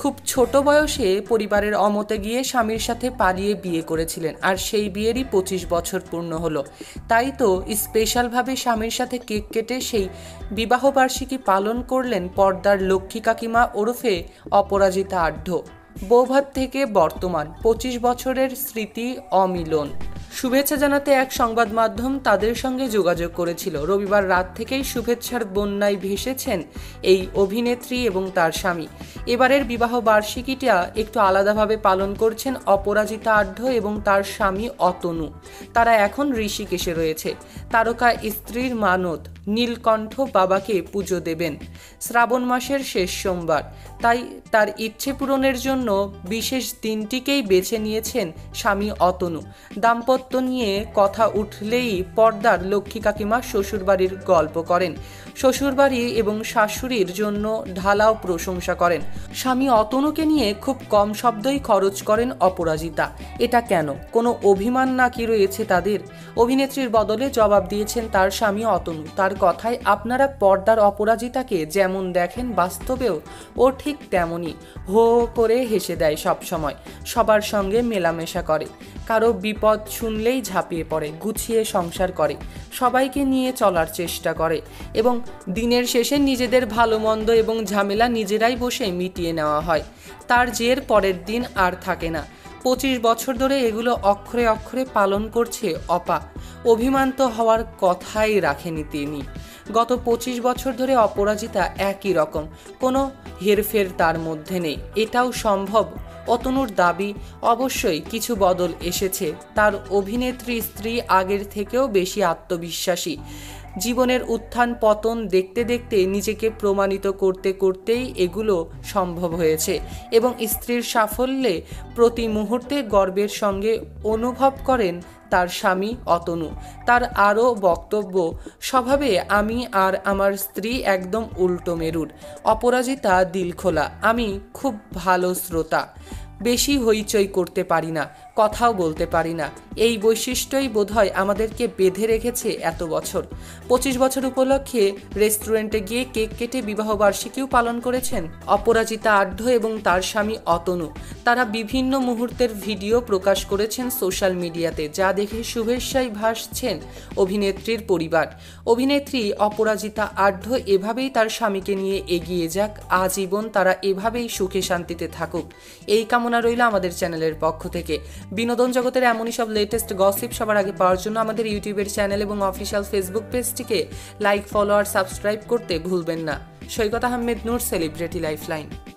খুব ছোট বয়সে পরিবারের অমতে গিয়ে স্বামীর সাথে পালিয়ে বিয়ে করেছিলেন, আর সেই বিয়েরই 25 বছর পূর্ণ হলো। তাই তো স্পেশালভাবে স্বামীর সাথে কেক কেটে সেই বিবাহবার্ষিকী পালন করলেন পর্দার লক্ষ্মী কাকিমা ওরফে অপরাজিতা আঢ্য। বৌভাত থেকে বর্তমান 25 বছরের স্মৃতি অমিলন। শুভেচ্ছা জানাতে এক সংবাদ মাধ্যম তাদের সঙ্গে যোগাযোগ করেছিল। রবিবার রাত থেকেই শুভেচ্ছার বন্যায় ভেসেছেন এই অভিনেত্রী এবং তার স্বামী। এবারের বিবাহ বার্ষিকীটা একটু আলাদাভাবে পালন করছেন অপরাজিতা আঢ্য এবং তার স্বামী অতনু। তারা এখন ঋষিকেশে রয়েছে। তারকা স্ত্রীর মানত নীলকণ্ঠ বাবাকে পুজো দেবেন শ্রাবণ মাসের শেষ সোমবার। তাই তার ইচ্ছে পূরণের জন্য বিশেষ দিনটিকেই বেছে নিয়েছেন স্বামী অতনু। দাম্পত্য নিয়ে কথা উঠলেই পর্দার লক্ষ্মী কাকিমা শ্বশুরবাড়ির গল্প করেন। শ্বশুরবাড়ি এবং শাশুড়ির জন্য ঢালাও প্রশংসা করেন। স্বামী অতনুকে নিয়ে খুব কম শব্দই খরচ করেন অপরাজিতা। এটা কেন? কোনো অভিমান নাকি রয়েছে তাদের? অভিনেত্রীর বদলে জবাব দিয়েছেন তার স্বামী অতনু। তার কথায়, আপনারা পর্দার অপরাজিতাকে যেমন দেখেন বাস্তবেও ও ঠিক তেমনই হো করে হেসে দেয় সবসময়, সবার সঙ্গে মেলামেশা করে, কারো বিপদ শুনলেই ঝাঁপিয়ে পড়ে, গুছিয়ে সংসার করে, সবাইকে নিয়ে চলার চেষ্টা করে এবং দিনের শেষে নিজেদের ভালো মন্দ এবং ঝামেলা নিজেরাই বসে মিটিয়ে নেওয়া হয়। তার জের পরের দিন আর থাকে না। 25 বছর ধরে এগুলো অক্ষরে অক্ষরে পালন করছে অপা। অভিমান তো হওয়ার কথাই রাখেনি তিনি। গত 25 বছর ধরে অপরাজিতা একই রকম, কোনো হেরফের তার মধ্যে নেই। এটাও সম্ভব। অতনুর দাবি, অবশ্যই কিছু বদল এসেছে। তার অভিনেত্রী স্ত্রী আগের থেকেও বেশি আত্মবিশ্বাসী। জীবনের উত্থান পতন দেখতে দেখতে নিজেকে প্রমাণিত করতে করতেই এগুলো সম্ভব হয়েছে এবং স্ত্রীর সাফল্যে প্রতি মুহূর্তে গর্বের সঙ্গে অনুভব করেন তার স্বামী অতনু। তার আরও বক্তব্য, স্বভাবে আমি আর আমার স্ত্রী একদম উল্টো মেরুর। অপরাজিতা দিলখোলা, আমি খুব ভালো শ্রোতা, বেশি হইচই করতে পারি না, কথাও বলতে পারি না। এই বৈশিষ্ট্যই বোধহয় আমাদেরকে বেঁধে রেখেছে এত বছর। 25 বছর উপলক্ষে রেস্টুরেন্টে গিয়ে কেক কেটে বিবাহবার্ষিকীও পালন করেছেন অপরাজিতা আঢ্য এবং তার স্বামী অতনু। তারা বিভিন্ন মুহূর্তের ভিডিও প্রকাশ করেছেন সোশ্যাল মিডিয়াতে, যা দেখে শুভেচ্ছায় ভাসছেন অভিনেত্রীর পরিবার। অভিনেত্রী অপরাজিতা আঢ্য এভাবেই তার স্বামীকে নিয়ে এগিয়ে যাক, আজীবন তারা এভাবেই সুখে শান্তিতে থাকুক, এই কামনা রইল আমাদের চ্যানেলের পক্ষ থেকে। বিনোদন জগতের এমনই সব লেটেস্ট গসিপ সবার আগে পাওয়ার জন্য আমাদের ইউটিউবের চ্যানেল এবং অফিসিয়াল ফেসবুক পেজটিকে লাইক, ফলো আর সাবস্ক্রাইব করতে ভুলবেন না। Saikat Ahmed Noor, celebrity lifeline.